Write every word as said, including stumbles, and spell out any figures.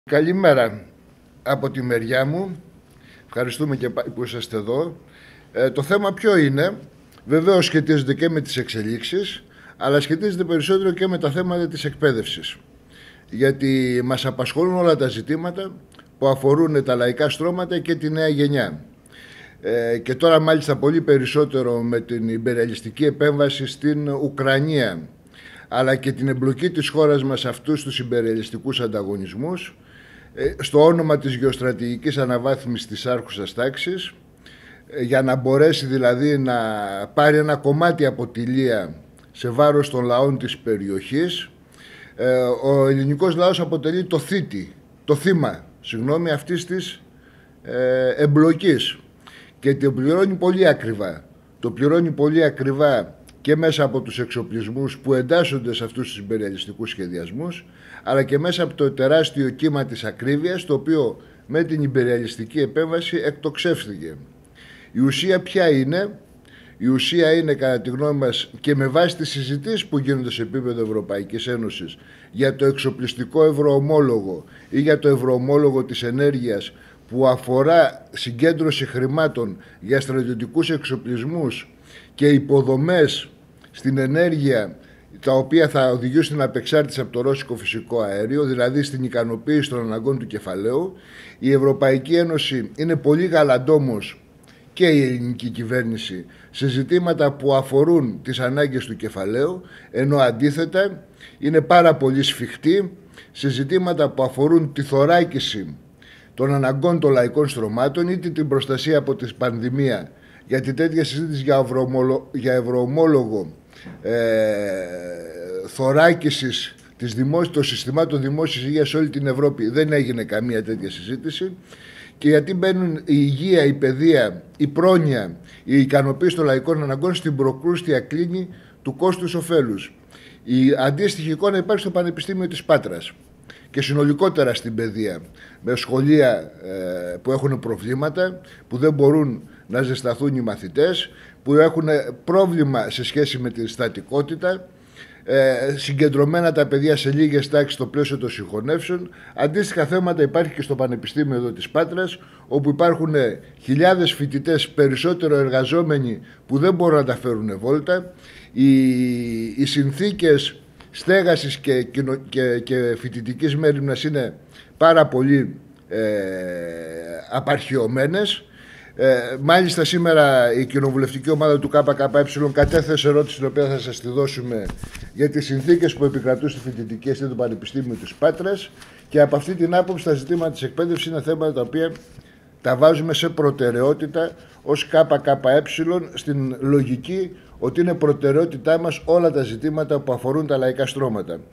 Καλημέρα από τη μεριά μου. Ευχαριστούμε και που είσαστε εδώ. Ε, το θέμα ποιο είναι? Βεβαίως σχετίζεται και με τις εξελίξεις, αλλά σχετίζεται περισσότερο και με τα θέματα της εκπαίδευσης. Γιατί μας απασχολούν όλα τα ζητήματα που αφορούν τα λαϊκά στρώματα και τη νέα γενιά. Ε, και τώρα μάλιστα πολύ περισσότερο με την ιμπεριαλιστική επέμβαση στην Ουκρανία, αλλά και την εμπλοκή της χώρας μας σε αυτούς τους ιμπεριαλιστικούς ανταγωνισμούς, στο όνομα της γεωστρατηγικής αναβάθμισης της άρχουσας τάξης, για να μπορέσει δηλαδή να πάρει ένα κομμάτι από τη λία σε βάρος των λαών της περιοχής. Ο ελληνικός λαός αποτελεί το θήτη, το θύμα, συγγνώμη, αυτής της εμπλοκής και το πληρώνει πολύ ακριβά. Το πληρώνει πολύ ακριβά και μέσα από τους εξοπλισμούς που εντάσσονται σε αυτούς τους ιμπεριαλιστικούς σχεδιασμούς, αλλά και μέσα από το τεράστιο κύμα της ακρίβειας, το οποίο με την ιμπεριαλιστική επέμβαση εκτοξεύθηκε. Η ουσία ποια είναι? Η ουσία είναι, κατά τη γνώμη μας, και με βάση τις συζητήσεις που γίνονται σε επίπεδο Ευρωπαϊκής Ένωσης για το εξοπλιστικό ευρωομόλογο ή για το ευρωομόλογο της ενέργειας, που αφορά συγκέντρωση χρημάτων για στρατιωτικούς εξοπλισμούς και υποδομές στην ενέργεια, τα οποία θα οδηγήσουν στην απεξάρτηση από το ρώσικο φυσικό αέριο, δηλαδή στην ικανοποίηση των αναγκών του κεφαλαίου. Η Ευρωπαϊκή Ένωση είναι πολύ γαλαντόμος, και η ελληνική κυβέρνηση, σε ζητήματα που αφορούν τις ανάγκες του κεφαλαίου, ενώ αντίθετα είναι πάρα πολύ σφιχτή σε ζητήματα που αφορούν τη θωράκιση των αναγκών των λαϊκών στρωμάτων, είτε την προστασία από τη πανδημία, γιατί τέτοια συζήτηση για, ευρωομόλογο, για ευρωομόλογο ε, θωράκισης της δημόσιας, των συστημάτων δημόσιας υγείας σε όλη την Ευρώπη δεν έγινε καμία τέτοια συζήτηση, και γιατί μπαίνουν η υγεία, η παιδεία, η πρόνοια, η ικανοποίηση των λαϊκών αναγκών στην προκρούστια κλίνη του κόστους ωφέλους. Η αντίστοιχη εικόνα υπάρχει στο Πανεπιστήμιο της Πάτρας και συνολικότερα στην παιδεία, με σχολεία ε, που έχουν προβλήματα, που δεν μπορούν να ζεσταθούν οι μαθητές, που έχουν πρόβλημα σε σχέση με τη στατικότητα, ε, συγκεντρωμένα τα παιδιά σε λίγες τάξεις στο πλαίσιο των συγχωνεύσεων. Αντίστοιχα θέματα υπάρχει και στο Πανεπιστήμιο εδώ της Πάτρας, όπου υπάρχουν χιλιάδες φοιτητές, περισσότερο εργαζόμενοι, που δεν μπορούν να τα φέρουν βόλτα. Οι, οι συνθήκες στέγασης και, και, και φοιτητικής μέριμνας είναι πάρα πολύ ε, απαρχιωμένες. Ε, μάλιστα σήμερα η κοινοβουλευτική ομάδα του ΚΚΕ κατέθεσε ερώτηση, την οποία θα σας τη δώσουμε, για τις συνθήκες που επικρατούν στη φοιτητική αιστεία του Πανεπιστήμιου της Πάτρας, και από αυτή την άποψη τα ζητήματα της εκπαίδευσης είναι θέματα τα οποία τα βάζουμε σε προτεραιότητα ως ΚΚΕ, στην λογική ότι είναι προτεραιότητά μας όλα τα ζητήματα που αφορούν τα λαϊκά στρώματα.